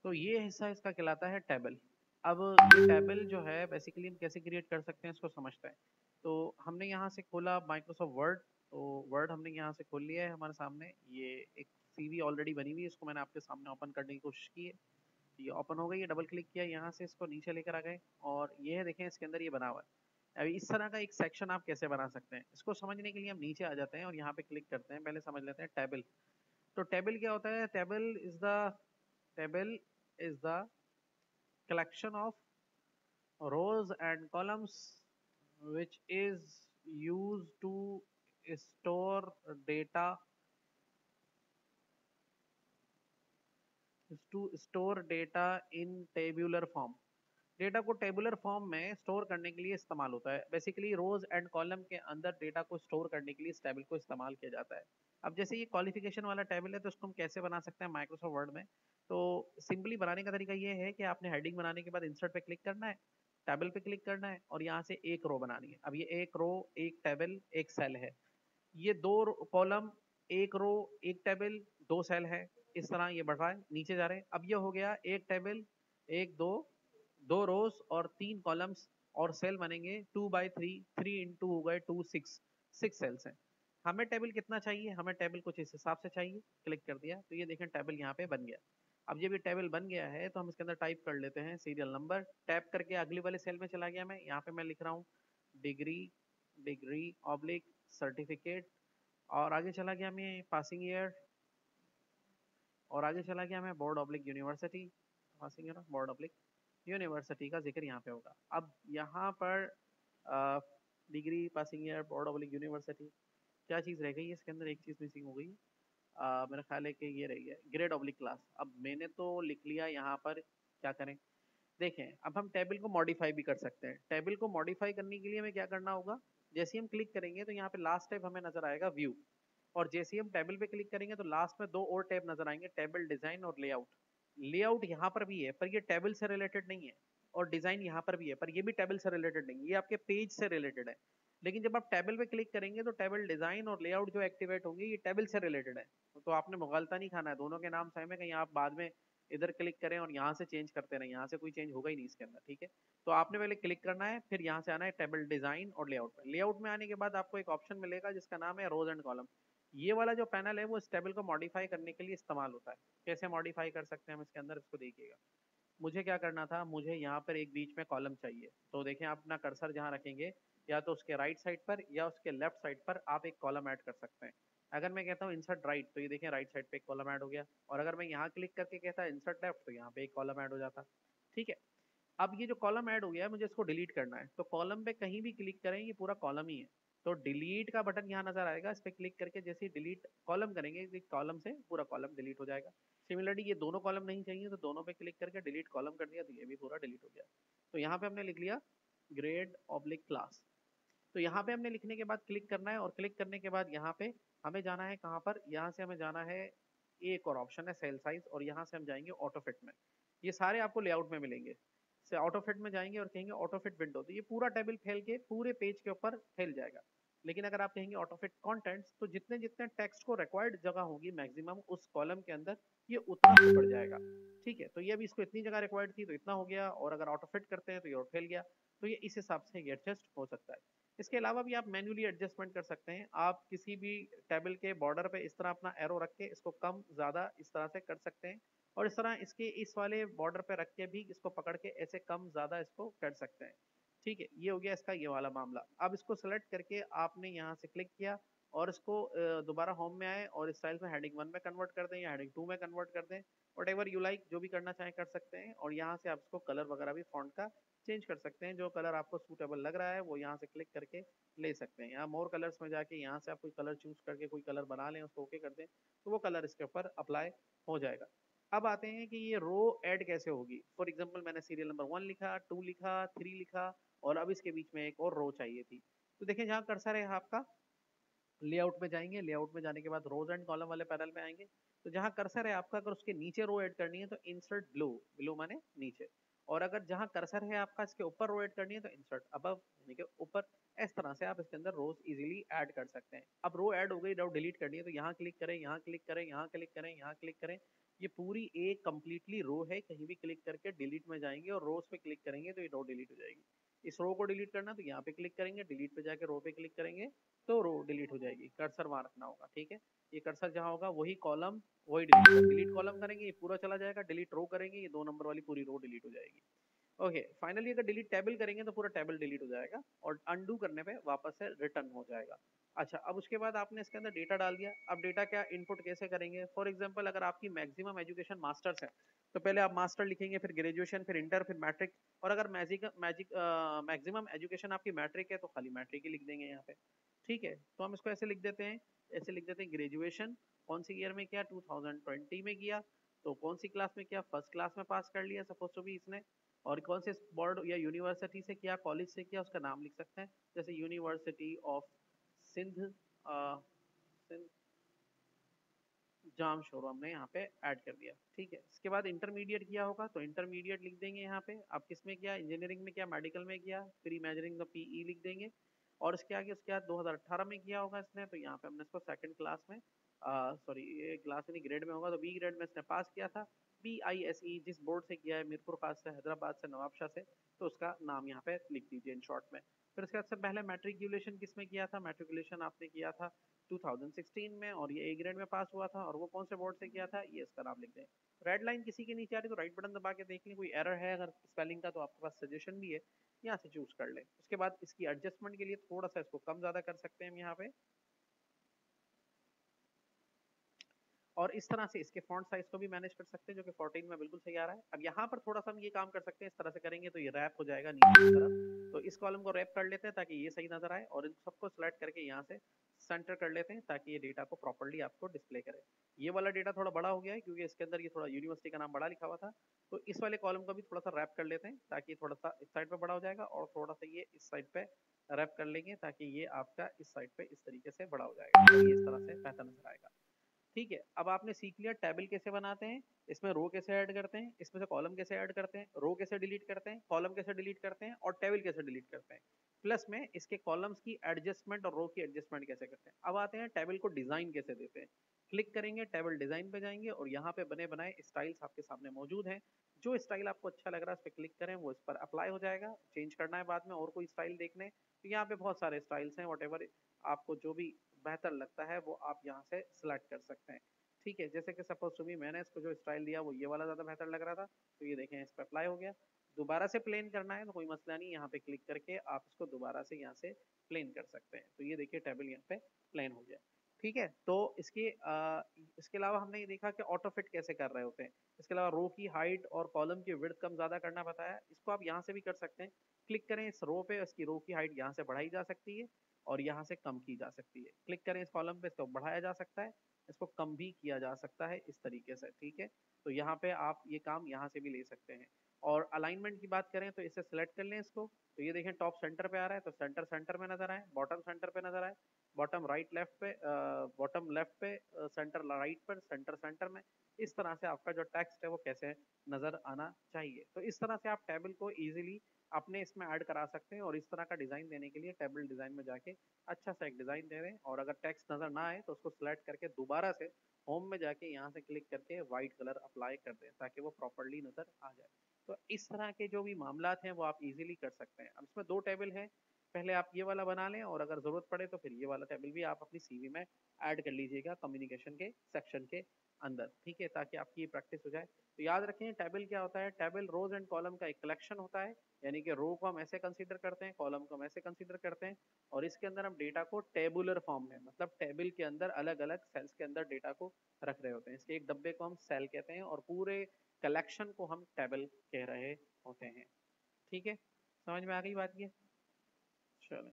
तो ये हिस्सा इसका कहलाता है टेबल। अब ये टेबल जो है बेसिकली हम कैसे क्रिएट कर सकते हैं इसको समझते हैं। तो हमने यहाँ से खोला माइक्रोसॉफ्ट वर्ड। तो वर्ड हमने यहाँ से खोल लिया है हमारे सामने। ये एक सीवी ऑलरेडी बनी हुई है, इसको मैंने आपके सामने ओपन करने की कोशिश की है। ये ओपन हो गई है, डबल क्लिक किया यहाँ से इसको नीचे लेकर आ गए और ये है देखें इसके अंदर ये बना हुआ है। अभी इस तरह का एक सेक्शन आप कैसे बना सकते हैं इसको समझने के लिए हम नीचे आ जाते हैं और यहाँ पे क्लिक करते हैं। पहले समझ लेते हैं टेबल। तो टेबल क्या होता है? Table is the collection of rows and columns which is used to store data in tabular form। डेटा को टेबुलर फॉर्म में स्टोर करने के लिए इस्तेमाल होता है। बेसिकली रोज एंड कॉलम के अंदर डेटा को स्टोर करने के लिए इस टेबल को इस्तेमाल किया जाता है। अब जैसे ये क्वालिफिकेशन वाला टेबल है तो इसको हम कैसे बना सकते हैं माइक्रोसॉफ्ट वर्ड में? तो सिंपली बनाने का तरीका ये है कि आपने हेडिंग बनाने के बाद इंसर्ट पे क्लिक करना है, टेबल पे क्लिक करना है और यहाँ से एक रो बनानी है। अब ये एक रो, एक टेबल, एक सेल है। ये दो कॉलम, एक रो, एक टेबल, दो सेल है। इस तरह ये बढ़ रहा है, नीचे जा रहे हैं। अब ये हो गया एक टेबल, एक दो, दो रोज और तीन कॉलम्स और सेल बनेंगे 2 बाई 3। 3 इंटू हो गए 2, 6। 6 सेल्स हैं। हमें टेबल कितना चाहिए? हमें टेबल कुछ इस हिसाब से चाहिए। क्लिक कर दिया तो ये देखें टेबल यहाँ पे बन गया। अब जब ये टेबल बन गया है तो हम इसके अंदर टाइप कर लेते हैं सीरियल नंबर। टैप करके अगले वाले सेल में चला गया मैं। यहाँ पे मैं लिख रहा हूँ डिग्री, डिग्री ऑब्लिक सर्टिफिकेट। और आगे चला गया मैं पासिंग ईयर। और आगे चला गया मैं board oblique university. Passing year board oblique university का जिक्र यहाँ पे होगा। अब यहाँ पर degree, passing year, board oblique university, क्या चीज़ रह गई है इसके अंदर? एक चीज़ मिसिंग हो गई है। मेरा ख्याल है कि ये रही है ग्रेड ऑब्लिक क्लास। अब मैंने तो लिख लिया यहाँ पर, क्या करें? देखें अब हम टेबल को मॉडिफाई भी कर सकते हैं। टेबल को मॉडिफाई करने के लिए हमें क्या करना होगा? जैसे ही हम क्लिक करेंगे तो यहाँ पे लास्ट टैब हमें नजर आएगा व्यू। और जैसे ही हम टेबल पे क्लिक करेंगे तो लास्ट में दो और टैब नजर आएंगे, टेबल डिजाइन और लेआउट। लेआउट यहाँ पर भी है पर ये टेबल से रिलेटेड नहीं है। और डिजाइन यहाँ पर भी है पर ये भी टेबल से रिलेटेड नहीं है, ये आपके पेज से रिलेटेड है। लेकिन जब आप टेबल पे क्लिक करेंगे तो टेबल डिजाइन और लेआउट जो एक्टिवेट होंगे ये टेबल से रिलेटेड है। तो आपने मुगालता नहीं खाना है, दोनों के नाम सेम है। कहीं आप बाद में इधर क्लिक करें और यहाँ से चेंज करते रहें, यहाँ से कोई चेंज होगा ही नहीं इसके अंदर। ठीक है, तो आपने पहले क्लिक करना है, फिर यहाँ से आना है टेबल डिजाइन और लेआउट में। लेआउट में आने के बाद आपको एक ऑप्शन मिलेगा जिसका नाम है रोज एंड कॉलम। ये वाला जो पैनल है वो इस टेबल को मॉडिफाई करने के लिए इस्तेमाल होता है। कैसे मॉडिफाई कर सकते हैं हम इसके अंदर, इसको देखिएगा। मुझे क्या करना था, मुझे यहाँ पर एक बीच में कॉलम चाहिए। तो देखें आप अपना कर्सर जहाँ रखेंगे, या तो उसके राइट साइड पर या उसके लेफ्ट साइड पर आप एक कॉलम ऐड कर सकते हैं। अगर मैं कहता हूँ इंसर्ट राइट तो ये देखें राइट साइड पे एक कॉलम ऐड हो गया। और अगर मैं यहाँ क्लिक करके कहता इंसर्ट लेफ्ट तो यहाँ पे एक कॉलम ऐड हो जाता। ठीक है, अब ये जो कॉलम ऐड हो गया है मुझे इसको डिलीट करना है। तो कॉलम पे कहीं भी क्लिक करें ये पूरा कॉलम ही है। तो डिलीट का बटन यहाँ नजर आएगा, इस पर क्लिक करके जैसे ही डिलीट कॉलम करेंगे कॉलम से पूरा कॉलम डिलीट हो जाएगा। सिमिलरली ये दोनों कॉलम नहीं चाहिए तो दोनों पे क्लिक करके डिलीट कॉलम कर दिया तो ये भी पूरा डिलीट हो गया। तो यहाँ पे हमने लिख लिया ग्रेड ऑब्लिक क्लास। तो यहाँ पे हमने लिखने के बाद क्लिक करना है और क्लिक करने के बाद यहाँ पे हमें जाना है कहाँ पर? यहाँ से हमें जाना है, एक और ऑप्शन है सेल साइज, और यहाँ से हम जाएंगे ऑटो फिट में। ये सारे आपको लेआउट में मिलेंगे। से ऑटो फिट में जाएंगे और कहेंगे ऑटो फिट विंडो, तो ये पूरा टेबल फैल के पूरे पेज के ऊपर फैल जाएगा। लेकिन अगर आप कहेंगे ऑटो फिट कंटेंट्स तो जितने जितने टेक्स्ट को रिक्वायर्ड जगह होगी मैक्सिमम उस कॉलम के अंदर, ये उतना ही बढ़ जाएगा। ठीक है, तो ये अभी इसको इतनी जगह रिक्वायर्ड थी तो इतना हो गया, और अगर ऑटो फिट करते हैं तो ये और फैल गया। तो ये इस हिसाब से एडजस्ट हो सकता है। इसके अलावा भी आप मैन्युअली एडजस्टमेंट कर सकते हैं। आप किसी भी टेबल के बॉर्डर पे इस तरह अपना एरो रख के इसको कम ज़्यादा इस तरह से कर सकते हैं। और इस तरह इसके इस वाले बॉर्डर पे रख के भी इसको पकड़ के ऐसे कम ज़्यादा इसको कर सकते हैं। ठीक है, ये हो गया इसका ये वाला मामला। अब इसको सेलेक्ट करके आपने यहाँ से क्लिक किया और इसको दोबारा होम में आए और स्टाइल में हेडिंग 1 में कन्वर्ट कर दें या हेडिंग 2 में कन्वर्ट कर दें। वट एवर यू लाइक, जो भी करना चाहें कर सकते हैं। और यहाँ से आप इसको कलर वगैरह भी फॉन्ट का चेंज कर सकते हैं। जो कलर आपको सूटेबल लग रहा है वो यहाँ से क्लिक करके ले सकते हैं। यहाँ मोर कलर्स में जाके यहाँ से आप कोई कलर चूज करके कोई कलर बना लें, उसको ओके कर दें तो वो कलर इसके ऊपर अप्लाई हो जाएगा। अब आते हैं कि ये रो ऐड कैसे होगी। फॉर एग्जांपल मैंने सीरियल नंबर 1 लिखा, 2 लिखा, 3 लिखा और अब इसके बीच में एक और रो चाहिए थी। तो देखें जहाँ कर्सर है आपका, लेआउट में जाएंगे, लेआउट में जाने के बाद रोज एंड कॉलम वाले पैनल में आएंगे। तो जहां कर्सर है आपका, अगर उसके नीचे रो ऐड करनी है तो इंसर्ट बिलो, बिलो माने नीचे। और अगर जहां कर्सर है आपका इसके ऊपर रो ऐड करनी है तो इंसर्ट अबव यानी कि ऊपर। इस तरह से आप इसके अंदर रोज इजीली ऐड कर सकते हैं। अब रो ऐड हो गई, रो डिलीट करनी है तो यहाँ क्लिक करें, यहाँ क्लिक करें, यहाँ क्लिक करें, यहाँ क्लिक करें। ये पूरी एक कंप्लीटली रो है, कहीं भी क्लिक करके डिलीट में जाएंगे और रोज पे क्लिक करेंगे तो ये रो डिलीट हो जाएगी। इस रो को डिलीट करना तो यहाँ पे क्लिक करेंगे, डिलीट पे जाके रो पे क्लिक करेंगे तो रो डिलीट हो जाएगी। कर्सर वहां रखना होगा, ठीक है। ये कर्सर जहाँ होगा वही कॉलम वही डिलीट, डिलीट कॉलम करेंगे ये पूरा चला जाएगा, डिलीट रो करेंगे ये 2 नंबर वाली पूरी रो डिलीट हो जाएगी। ओके, फाइनली अगर डिलीट टेबल करेंगे तो पूरा टेबल डिलीट हो जाएगा और अनडू करने पे वापस से रिटर्न हो जाएगा। अच्छा, अब उसके बाद आपने इसके अंदर डेटा डाल दिया। अब डेटा क्या इनपुट कैसे करेंगे? फॉर एग्जांपल अगर आपकी मैक्सिमम एजुकेशन मास्टर्स है तो पहले आप मास्टर लिखेंगे, फिर ग्रेजुएशन, फिर इंटर, फिर मैट्रिक। और अगर मैक्सिमम एजुकेशन आपकी मैट्रिक है तो खाली मैट्रिक ही लिख देंगे यहाँ पे, ठीक है। तो हम इसको ऐसे लिख देते हैं, ऐसे लिख देते हैं ग्रेजुएशन कौन सी ईयर में किया, 2020 में किया। तो कौन सी क्लास में किया, फर्स्ट क्लास में पास कर लिया सपोज टू भी इसने। और कौन से बोर्ड या यूनिवर्सिटी से किया, कॉलेज से किया, उसका नाम लिख सकते हैं, जैसे university of Sindh, Sindh Jamshoro हमने यहाँ पे ऐड कर दिया, ठीक है। इसके बाद इंटरमीडिएट किया होगा तो इंटरमीडिएट लिख देंगे यहाँ पे। आप किस में किया, इंजीनियरिंग में किया, मेडिकल में किया, प्री मेजरिंग का पीई लिख देंगे। और इसके आगे उसके बाद 2018 में किया होगा इसने तो यहाँ पे हमने इसको सेकंड क्लास में, सॉरी ये क्लास नहीं ग्रेड में होगा तो बी ग्रेड में इसने पास किया था। BISE जिस बोर्ड से किया है, मीरपुर खास से, हैदराबाद से, नवाबशाह से, तो उसका नाम यहाँ पे लिख दीजिए इन शॉर्ट में। फिर उसके बाद से पहले मैट्रिकुलेशन किस में किया था, मैट्रिकुलेशन आपने किया था 2016 में और ये ए ग्रेड में पास हुआ था। और वो कौन से बोर्ड से किया था, ये इसका नाम लिख दें। रेड लाइन किसी के नीचे आ रही तो राइट बटन दबा के देख लें, कोई एरर है अगर स्पेलिंग का तो आपके पास सजेशन भी है, यहाँ से चूज कर लें। उसके बाद इसकी एडजस्टमेंट के लिए थोड़ा सा इसको कम ज्यादा कर सकते हैं हम यहाँ पे। और इस तरह से इसके फॉन्ट साइज को भी मैनेज कर सकते हैं, जो कि 14 में बिल्कुल सही आ रहा है। अब यहाँ पर थोड़ा सा हम ये काम कर सकते हैं, इस तरह से करेंगे तो ये रैप हो जाएगा नीचे की तरफ। तो इस कॉलम को रैप कर लेते हैं ताकि ये सही नजर आए, और इन सबको सिलेक्ट करके यहाँ से सेंटर कर लेते हैं ताकि ये डेटा को प्रॉपर्ली आपको डिस्प्ले करे। ये वाला डेटा थोड़ा बड़ा हो गया है क्योंकि इसके अंदर ये थोड़ा यूनिवर्सिटी का नाम बड़ा लिखा हुआ था। तो इस वाले कॉलम को भी थोड़ा सा रैप कर लेते हैं ताकि थोड़ा सा इस साइड पे बड़ा हो जाएगा, और थोड़ा सा ये इस साइड पे रैप कर लेंगे ताकि ये आपका इस साइड पे इस तरीके से बड़ा हो जाएगा। तो ये इस तरह से बेहतर नजर आएगा, ठीक है। अब आपने सीख लिया टेबल कैसे बनाते हैं, इसमें रो कैसे ऐड करते हैं, इसमें से कॉलम कैसे ऐड करते हैं, रो कैसे डिलीट करते हैं, कॉलम कैसे डिलीट करते हैं, और टेबल कैसे डिलीट करते हैं। प्लस में इसके कॉलम्स की एडजस्टमेंट और रो की एडजस्टमेंट कैसे करते हैं। अब आते हैं टेबल को डिजाइन कैसे देते हैं। क्लिक करेंगे, टेबल डिजाइन पे जाएंगे और यहाँ पे बने बनाए स्टाइल्स आपके सामने मौजूद हैं। जो स्टाइल आपको अच्छा लग रहा है उस पर क्लिक करें, वो इस पर अप्लाई हो जाएगा। चेंज करना है बाद में और कोई स्टाइल देखने तो यहाँ पे बहुत सारे स्टाइल्स हैं, वट आपको जो भी बेहतर लगता है वो आप यहाँ से सिलेक्ट कर सकते हैं, ठीक है। जैसे कि सपोज टू बी मैंने इसको जो स्टाइल दिया वो ये वाला ज्यादा बेहतर लग रहा था, तो ये देखें इस पर अप्लाई हो गया। दोबारा से प्लेन करना है तो कोई मसला नहीं, यहाँ पे क्लिक करके आप इसको दोबारा से यहाँ से प्लेन कर सकते हैं। तो ये देखिए टेबल यहाँ पे प्लेन हो गया, ठीक है। तो इसके अलावा हमने ये देखा कि ऑटो फिट कैसे कर रहे होते हैं। इसके अलावा रो की हाइट और कॉलम की विड्थ कम ज्यादा करना बताया, इसको आप यहाँ से भी कर सकते हैं। क्लिक करें इस रो पे, इसकी रो की हाइट यहाँ से बढ़ाई जा सकती है और यहाँ से कम की जा सकती है। क्लिक करें इस कॉलम पे, इसको बढ़ाया जा सकता है, इसको कम भी किया जा सकता है इस तरीके से, ठीक है। तो यहाँ पे आप ये काम यहाँ से भी ले सकते हैं। और अलाइनमेंट की बात करें तो इसे सिलेक्ट कर लें इसको, तो ये देखें टॉप सेंटर पे आ रहा है तो सेंटर सेंटर में नजर आए, बॉटम सेंटर पे नजर आए, बॉटम राइट लेफ्ट पे, बॉटम लेफ्ट पे, सेंटर राइट पर, सेंटर सेंटर में। इस तरह से आपका जो टेक्स्ट है वो कैसे नजर आना चाहिए। तो इस तरह से आप टेबल को इजीली अपने इसमें ऐड करा सकते हैं। और इस तरह का डिजाइन देने के लिए टेबल डिजाइन में जाके अच्छा सा एक डिजाइन दे दें, और अगर टेक्स्ट नजर ना आए तो उसको सिलेक्ट करके दोबारा से होम में जाके यहाँ से क्लिक करके व्हाइट कलर अप्लाई कर दें ताकि वो प्रॉपरली नजर आ जाए। तो इस तरह के जो भी मामलात हैं वो आप इजीली कर सकते हैं। अब इसमें 2 टेबल हैं, पहले आप ये वाला बना लें और अगर जरूरत पड़े तो फिर ये वाला टेबल भी आप अपनी सीवी में ऐड कर लीजिएगा कम्युनिकेशन के सेक्शन के अंदर, ठीक है, ताकि आपकी ये प्रैक्टिस हो जाए। तो याद रखें टेबल क्या होता है, टेबल रोज एंड कॉलम का एक कलेक्शन होता है, यानी कि रो को हम ऐसे कंसीडर करते हैं, कॉलम को हम ऐसे कंसीडर करते हैं, और इसके अंदर हम डेटा को टेबुलर फॉर्म में, मतलब टेबल के अंदर अलग अलग सेल्स के अंदर डेटा को रख रहे होते हैं। इसके एक डब्बे को हम सेल कहते हैं और पूरे कलेक्शन को हम टेबल कह रहे होते हैं, ठीक है। समझ में आ गई बात ये? चलो।